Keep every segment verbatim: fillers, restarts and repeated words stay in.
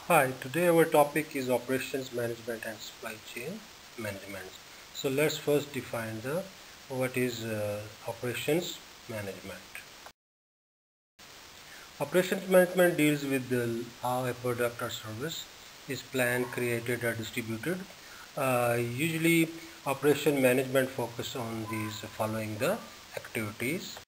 Hi, today our topic is operations management and supply chain management. So let's first define the what is uh, operations management. Operations management deals with the, how a product or service is planned, created or distributed. Uh, usually operation management focus on these following the activities.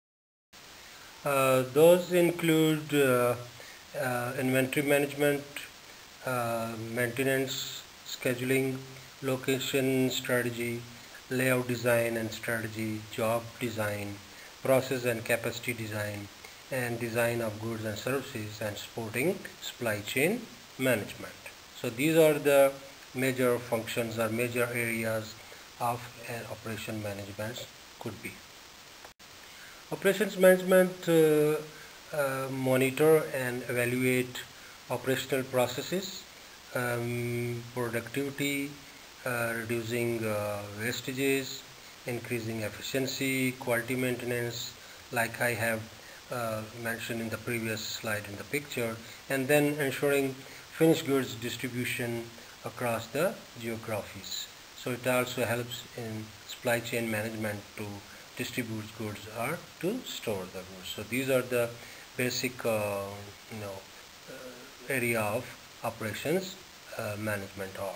Uh, those include uh, uh, inventory management, uh, maintenance, scheduling, location strategy, layout design and strategy, job design, process and capacity design, and design of goods and services, and supporting supply chain management. So these are the major functions or major areas of an operation management could be. Operations management uh, uh, monitor and evaluate operational processes, um, productivity, uh, reducing uh, wastages, increasing efficiency, quality maintenance, like I have uh, mentioned in the previous slide in the picture, and then ensuring finished goods distribution across the geographies. So it also helps in supply chain management to distribute goods or to store the goods. So these are the basic uh, you know uh, area of operations uh, management are.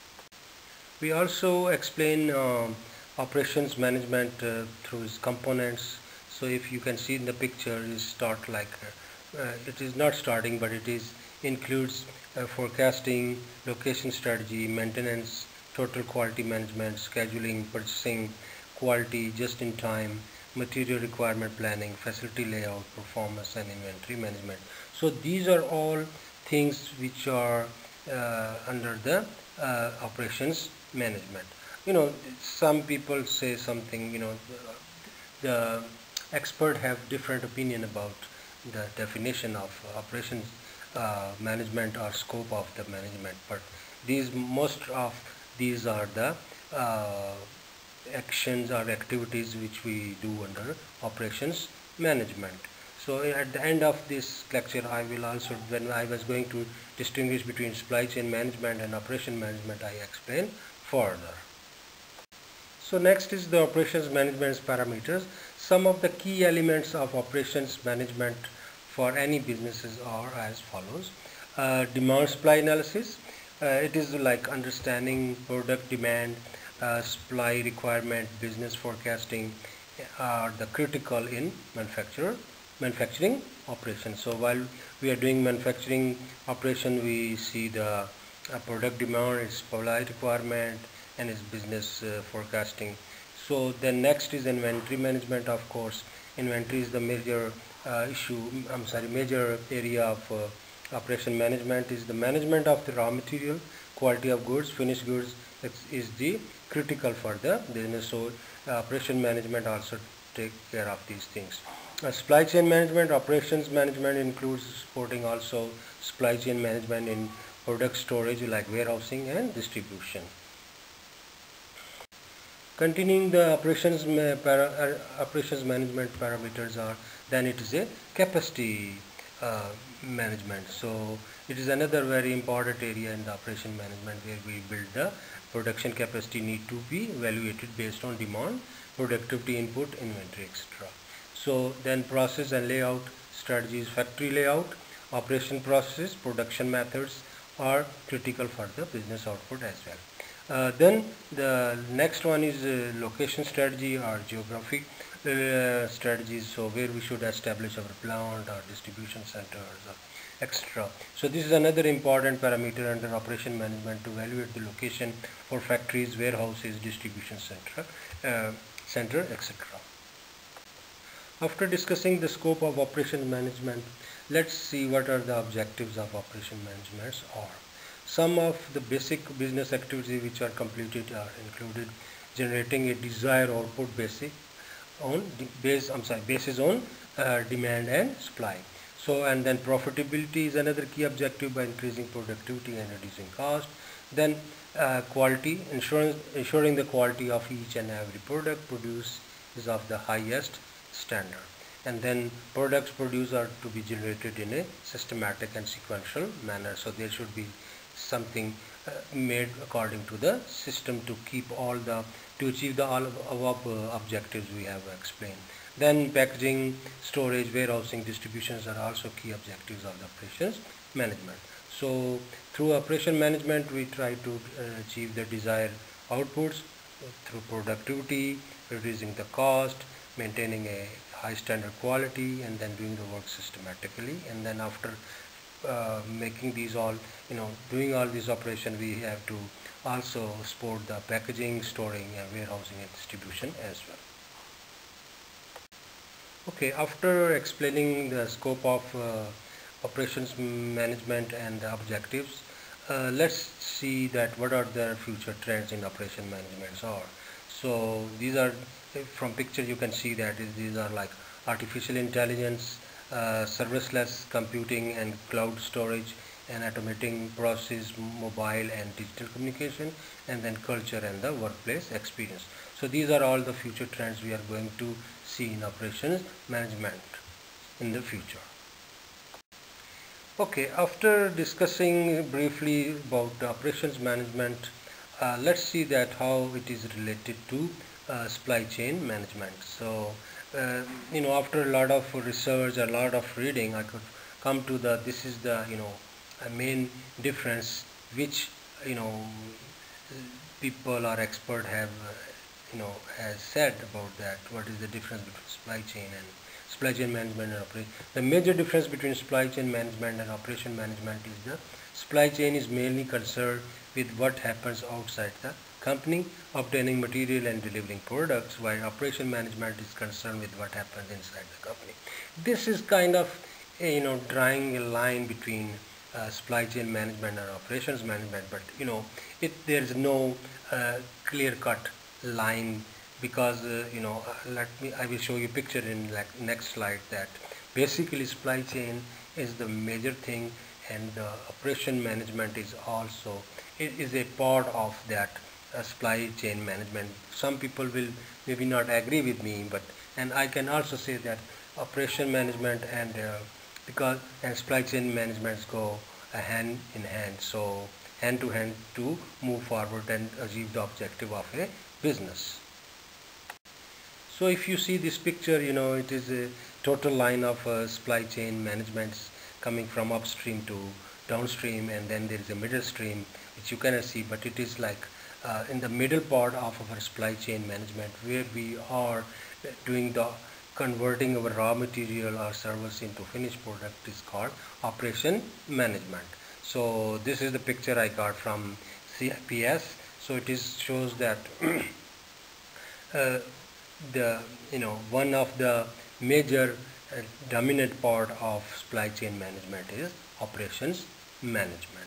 We also explain um, operations management uh, through its components. So if you can see in the picture, is start like uh, uh, it is not starting, but it is includes uh, forecasting, location strategy, maintenance, total quality management, scheduling, purchasing, quality, just in time, material requirement planning, facility layout, performance, and inventory management. So these are all things which are uh, under the uh, operations management. You know, some people say something, you know, the, the expert have different opinion about the definition of operations uh, management or scope of the management, but these most of these are the uh, actions or activities which we do under operations management. So at the end of this lecture, I will also, when I was going to distinguish between supply chain management and operation management, I explain further. So next is the operations management parameters. Some of the key elements of operations management for any businesses are as follows. Uh, demand supply analysis. Uh, it is like understanding product demand, uh, supply requirement, business forecasting are the critical in manufacturer manufacturing operation. So while we are doing manufacturing operation, we see the uh, product demand, its supply requirement, and its business uh, forecasting. So then next is inventory management. Of course, inventory is the major uh, issue. I'm sorry, major area of uh, operation management is the management of the raw material, quality of goods, finished goods is the critical for the business. So uh, operation management also take care of these things. Uh, supply chain management, operations management includes supporting also supply chain management in product storage like warehousing and distribution. Continuing the operations ma para, uh, operations management parameters are, then it is a capacity uh, management. So it is another very important area in the operation management where we build the production capacity need to be evaluated based on demand, productivity input, inventory, et cetera. So then process and layout strategies, factory layout, operation processes, production methods are critical for the business output as well. Uh, then the next one is uh, location strategy or geographic uh, strategies. So where we should establish our plant or distribution centers, et cetera. So this is another important parameter under operation management to evaluate the location for factories, warehouses, distribution center, uh, center, et cetera. After discussing the scope of operation management, let's see what are the objectives of operation management or. Some of the basic business activities which are completed are included generating a desired output basic on base I'm sorry basis on uh, demand and supply. So and then profitability is another key objective by increasing productivity and reducing cost. Then uh, quality, ensuring ensuring the quality of each and every product produced is of the highest standard. and then products produced are to be generated in a systematic and sequential manner. So there should be something uh, made according to the system to keep all the to achieve the all above uh, objectives we have explained. Then packaging, storage, warehousing, distributions are also key objectives of the operations management. So through operation management we try to uh, achieve the desired outputs through productivity, reducing the cost, maintaining a high standard quality, and then doing the work systematically. And then after uh, making these all, you know, doing all these operations, we have to also support the packaging, storing, and warehousing and distribution as well. Okay, after explaining the scope of uh, operations management and the objectives, uh, let's see that what are the future trends in operation management are. So these are, from picture you can see that these are like artificial intelligence, uh, serviceless computing and cloud storage, and automating process, mobile and digital communication, and then culture and the workplace experience. So these are all the future trends we are going to see in operations management in the future. Okay, after discussing briefly about the operations management, uh, let's see that how it is related to uh, supply chain management. So, uh, you know, after a lot of research, a lot of reading, I could come to the, this is the, you know, a main difference which, you know, people or expert have, uh, you know, has said about that. What is the difference between supply chain and supply chain management and operation? The major difference between supply chain management and operation management is the supply chain is mainly concerned with what happens outside the company, obtaining material and delivering products, while operation management is concerned with what happens inside the company. This is kind of, you know, drawing a line between uh, supply chain management and operations management, but you know, it there is no uh, clear-cut line, because uh, you know, uh, let me I will show you a picture in like next slide that basically supply chain is the major thing, and the operation management is also, it is a part of that uh, supply chain management. Some people will maybe not agree with me, but and I can also say that operation management and uh, because and supply chain management go uh, hand in hand, so hand to hand to move forward and achieve the objective of a business. So if you see this picture, you know, it is a total line of uh, supply chain managements coming from upstream to downstream, and then there is a middle stream which you cannot see, but it is like uh, in the middle part of our supply chain management, where we are doing the converting our raw material or service into finished product, is called operation management. So this is the picture I got from C I P S. So it is shows that uh, the you know one of the major uh, dominant part of supply chain management is operations management.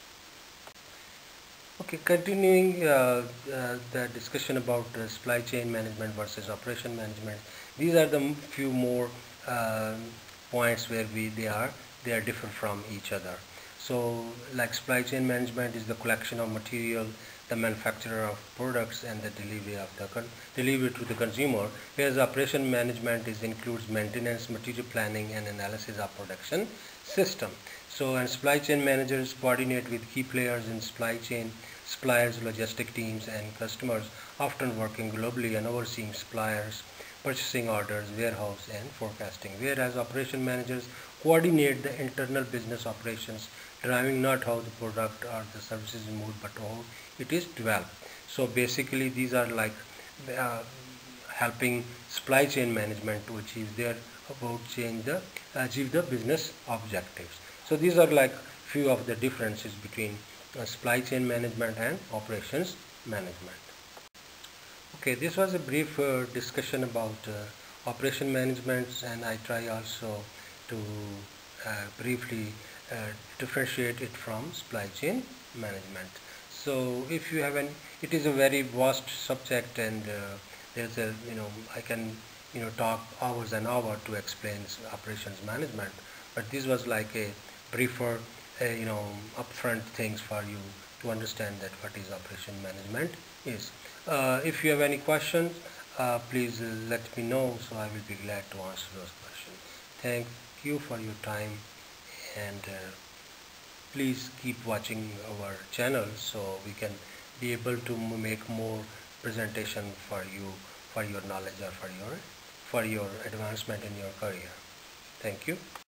Okay, continuing uh, uh, the discussion about uh, supply chain management versus operation management. These are the few more uh, points where we they are they are different from each other. So, like supply chain management is the collection of material, the manufacturer of products, and the delivery of the delivery to the consumer. Whereas operation management is includes maintenance, material planning, and analysis of production system. So, and supply chain managers coordinate with key players in supply chain, suppliers, logistic teams, and customers, often working globally and overseeing suppliers, purchasing orders, warehouse, and forecasting. Whereas operation managers coordinate the internal business operations, driving not how the product or the services is moved, but how it is developed. So basically, these are like uh, helping supply chain management to achieve their about change the achieve the business objectives. So these are like few of the differences between uh, supply chain management and operations management. Okay, this was a brief uh, discussion about uh, operation management, and I try also to uh, briefly uh, differentiate it from supply chain management. So if you have an, it is a very vast subject, and uh, there's a, you know, I can, you know, talk hours and hours to explain operations management, but this was like a briefer, uh, you know, upfront things for you to understand that what is operation management is. Uh, if you have any questions, uh, please uh, let me know, so I will be glad to answer those questions. Thank you for your time, and uh, please keep watching our channel so we can be able to make more presentation for you, for your knowledge or for your for your advancement in your career. Thank you.